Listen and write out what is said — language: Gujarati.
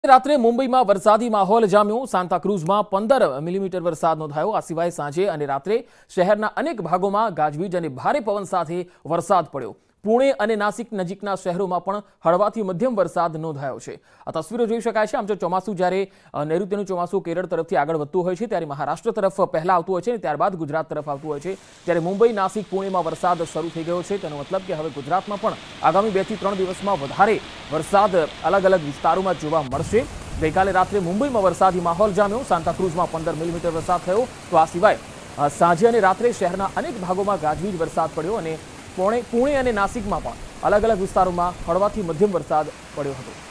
રાત્રે મુંબઈમાં વરસાદી માહોલ જામ્યો। સાન્તાક્રુઝમાં 15 મિલીમીટર વરસાદ નોંધાયો। આ સિવાય સાંજે અને રાત્રે શહેરના અનેક ભાગોમાં ગાજવીજ અને ભારે પવન સાથે વરસાદ પડ્યો। પુણે અને નાસિક નજીકના શહેરોમાં પણ હળવાથી મધ્યમ વરસાદ નોંધાયો છે। આ તસવીરો જોઈ શકાય છે। આમ જો ચોમાસું જ્યારે નૈઋત્યનું ચોમાસું કેરળ તરફથી આગળ વધતું હોય છે ત્યારે મહારાષ્ટ્ર તરફ પહેલા આવતું હોય છે અને ત્યારબાદ ગુજરાત તરફ આવતું હોય છે। ત્યારે મુંબઈ, નાસિક, પુણેમાં વરસાદ શરૂ થઈ ગયો છે। તેનો મતલબ કે હવે ગુજરાતમાં પણ આગામી 2 થી 3 દિવસમાં વધારે વરસાદ અલગ અલગ વિસ્તારોમાં જોવા મળશે। ગઈકાલે રાત્રે મુંબઈમાં વરસાદી માહોલ જામ્યો। સાન્તાક્રુઝમાં 15 મિલીમીટર વરસાદ થયો। તો આ સિવાય સાંજે અને રાત્રે શહેરના અનેક ભાગોમાં ગાજવીજ વરસાદ પડ્યો અને પુણે અને નાસિકમાં પણ અલગ અલગ વિસ્તારોમાં હળવાથી મધ્યમ વરસાદ પડ્યો હતો।